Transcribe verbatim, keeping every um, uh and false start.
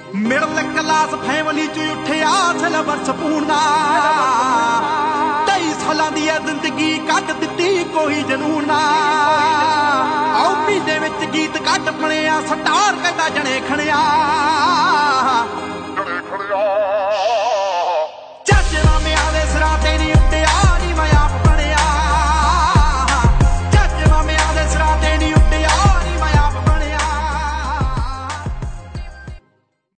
middle class family च उठिया silver spoon ढाई साल दी जिंदगी कट दिती कोई जनून आओ महीने विच गीत कट पणिया स्टार कहंदा जने खणिया